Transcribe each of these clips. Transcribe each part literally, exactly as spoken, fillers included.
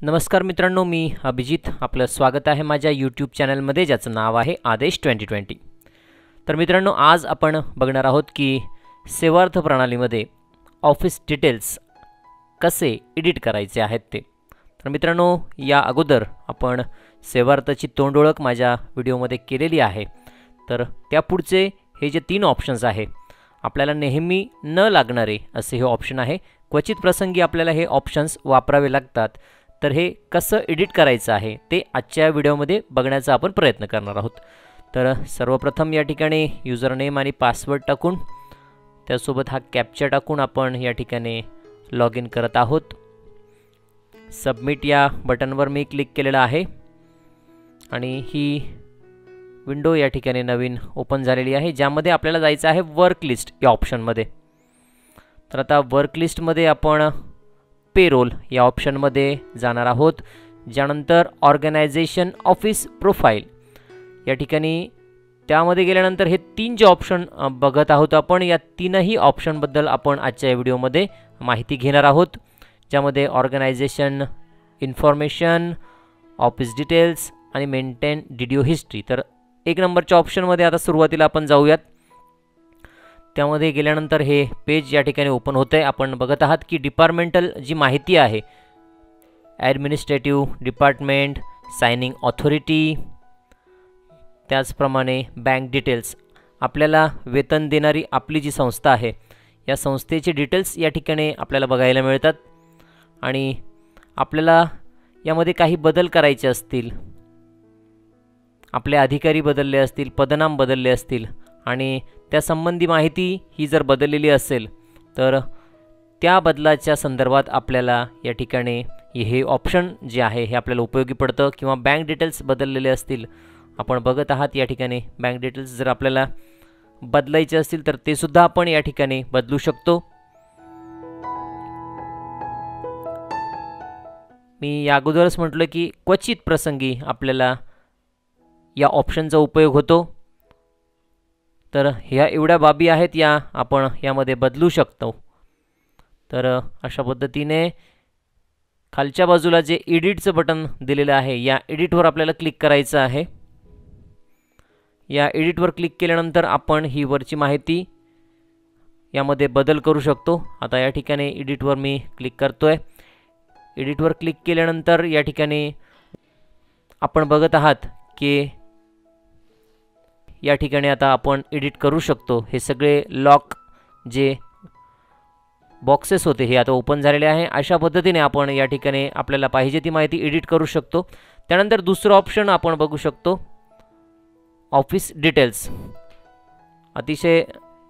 नमस्कार मित्रांनो, मी अभिजित. आपलं स्वागत आहे माझ्या यूट्यूब चॅनलमध्ये, ज्याचं नाव आहे आदेश ट्वेंटी ट्वेंटी. तर मित्रांनो, आज आपण बघणार आहोत की सेवार्थ प्रणालीमध्ये ऑफिस डिटेल्स कसे एडिट करायचे आहेत ते. तर मित्रांनो, या अगोदर आपण सेवार्थची तोंडओळख माझ्या व्हिडिओमध्ये केलेली आहे. तर त्या पुढचे हे जे तीन ऑप्शन्स आहे, आपल्याला नेहमी न लागणारे असे हे ऑप्शन आहे. क्वचित प्रसंगी आपल्याला हे ऑप्शन्स वापरावे लागतात. तर हे कसं एडिट करायचं आहे ते आजच्या व्हिडिओमध्ये बघण्याचा आपण प्रयत्न करणार आहोत. तर सर्वप्रथम या ठिकाणी युजर नेम आणि पासवर्ड टाकून, त्यासोबत हा कॅप्चा टाकून आपण या ठिकाणी लॉग इन करत आहोत. सबमिट या बटनवर मी क्लिक केलेलं आहे आणि ही विंडो या ठिकाणी नवीन ओपन झालेली आहे, ज्यामध्ये आपल्याला जायचं आहे वर्क लिस्ट या ऑप्शनमध्ये. तर आता वर्क लिस्टमध्ये आपण पेरोल या ऑप्शनमध्ये जाणार आहोत. ज्यानंतर ऑर्गनायझेशन ऑफिस प्रोफाईल या ठिकाणी त्यामध्ये गेल्यानंतर हे तीन जे ऑप्शन बघत आहोत आपण, या तीनही ऑप्शनबद्दल आपण आजच्या व्हिडिओमध्ये माहिती घेणार आहोत. ज्यामध्ये ऑर्गनायझेशन इन्फॉर्मेशन, ऑफिस डिटेल्स आणि मेंटेन व्हिडिओ हिस्ट्री. तर एक नंबरच्या ऑप्शनमध्ये आता सुरुवातीला आपण जाऊयात. त्यामध्ये गेल्यानंतर हे पेज या ठिकाणी ओपन होतं आहे. आपण बघत आहात की डिपार्टमेंटल जी माहिती आहे, ॲडमिनिस्ट्रेटिव्ह डिपार्टमेंट, सायनिंग ऑथॉरिटी, त्याचप्रमाणे बँक डिटेल्स, आपल्याला वेतन देणारी आपली जी संस्था आहे या संस्थेचे डिटेल्स या ठिकाणी आपल्याला बघायला मिळतात. आणि आपल्याला यामध्ये काही बदल करायचे असतील, आपले अधिकारी बदलले असतील, पदनाम बदलले असतील आणि त्यासंबंधी माहिती ही जर बदललेली असेल, तर त्या बदलाच्या संदर्भात आपल्याला या ठिकाणी हे ऑप्शन जे आहे हे आपल्याला उपयोगी पडतं. किंवा बँक डिटेल्स बदललेले असतील, आपण बघत आहात या ठिकाणी बँक डिटेल्स जर आपल्याला बदलायचे असतील तर ते सुद्धा आपण या ठिकाणी बदलू शकतो. मी या अगोदरच म्हटलं की क्वचित प्रसंगी आपल्याला या ऑप्शनचा उपयोग होतो. तर ह्या एवढ्या बाबी आहेत, या आपण यामध्ये बदलू शकतो. तर अशा पद्धतीने खालच्या बाजूला जे एडिटचं बटन दिलेलं आहे, या एडिटवर आपल्याला क्लिक करायचं आहे. या एडिटवर क्लिक केल्यानंतर आपण ही वरची माहिती यामध्ये बदल करू शकतो. आता या ठिकाणी एडिटवर मी क्लिक करतो आहे. एडिटवर क्लिक केल्यानंतर या ठिकाणी आपण बघत आहात की या ठिकाणी आता आपण एडिट करू शकतो. हे सगळे लॉक जे बॉक्सेस होते हे आता ओपन झालेले आहे. अशा पद्धतीने आपण या ठिकाणी आपल्याला पाहिजे ती माहिती एडिट करू शकतो. त्यानंतर दुसरं ऑप्शन आपण बघू शकतो, ऑफिस डिटेल्स. अतिशय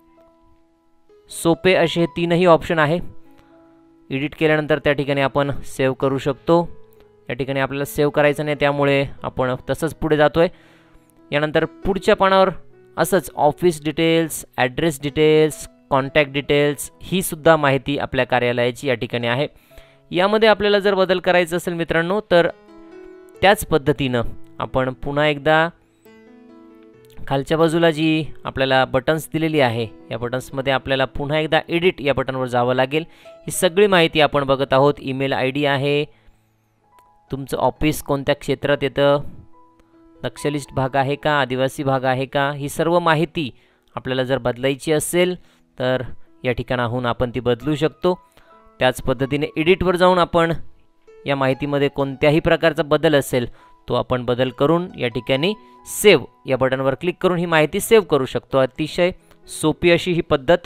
सोपे असे हे तीनही ऑप्शन आहे. एडिट केल्यानंतर त्या ठिकाणी आपण सेव्ह करू शकतो. या ठिकाणी आपल्याला सेव्ह करायचं नाही, त्यामुळे आपण तसंच पुढे जातो आहे. यानंतर पुढच्या पानावर असंच office details, address details, contact details ही सुद्धा माहिती आपल्या कार्यालयाची या ठिकाणी आहे. यामध्ये आपल्याला जर बदल करायचा असेल मित्रांनो, तर त्याच पद्धतीनं आपण पुन्हा एकदा खालच्या बाजूला जी आपल्याला बटन्स दिलेली आहे, या बटन्समध्ये आपल्याला पुन्हा एकदा एडिट या बटनवर जावं लागेल. ही सगळी माहिती आपण बघत आहोत. ईमेल आय डी आहे, तुमचं ऑफिस कोणत्या क्षेत्रात येतं, नक्षलिस्ट भाग आहे का, आदिवासी भाग आहे का, ही सर्व माहिती आपल्याला जर बदलायची असेल तर या ठिकाणाहून आपण ती बदलू शकतो. त्याच पद्धतीने एडिटवर जाऊन आपण या माहितीमध्ये कोणत्याही प्रकारचा बदल असेल तो आपण बदल करून या ठिकाणी सेव्ह या बटनवर क्लिक करून ही माहिती सेव्ह करू शकतो. अतिशय सोपी अशी ही पद्धत,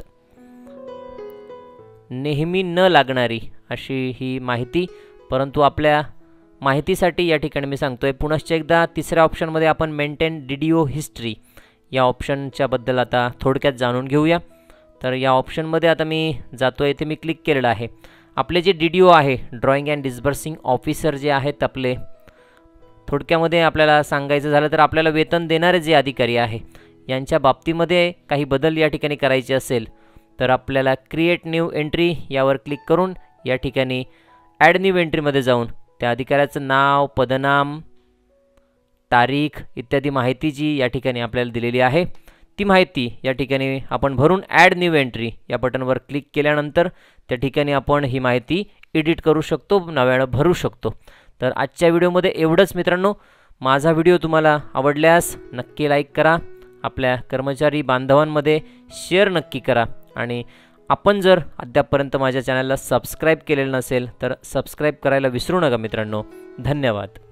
नेहमी न लागणारी अशी ही माहिती, परंतु आपल्या माहितीसाठी या ठिकाणी मी सांगतोय. पुनश्च एकदा तिसऱ्या ऑप्शनमध्ये आपण मेंटेन व्हिडिओ हिस्ट्री या ऑप्शनच्या बद्दल आता थोडक्यात जाणून घेऊया. तर या ऑप्शनमध्ये आता मी जातो आहे, इथे मी क्लिक केलेलं आहे. आपले जे डी डी ओ आहे, ड्रॉइंग अँड डिस्बर्सिंग ऑफिसर जे आहेत आपले, थोडक्यामध्ये आपल्याला सांगायचं झालं तर आपल्याला वेतन देणारे जे अधिकारी आहे यांच्या बाबतीमध्ये काही बदल या ठिकाणी करायचे असेल तर आपल्याला क्रिएट न्यू एंट्री यावर क्लिक करून या ठिकाणी ॲड न्यू एंट्रीमध्ये जाऊन त्या अधिकाऱ्याचं नाव, पदनाम, तारीख इत्यादी माहिती जी या ठिकाणी आपल्याला दिलेली आहे ती माहिती या ठिकाणी आपण भरून ॲड न्यू एंट्री या बटनवर क्लिक केल्यानंतर त्या ठिकाणी आपण ही माहिती एडिट करू शकतो, नव्यानं भरू शकतो. तर आजच्या व्हिडिओमध्ये एवढंच मित्रांनो. माझा व्हिडिओ तुम्हाला आवडल्यास नक्की लाईक करा, आपल्या कर्मचारी बांधवांमध्ये शेअर नक्की करा आणि आपण जर अद्यापपर्यंत माझ्या चॅनलला सबस्क्राईब केलेलं नसेल तर सबस्क्राईब करायला विसरू नका मित्रांनो. धन्यवाद.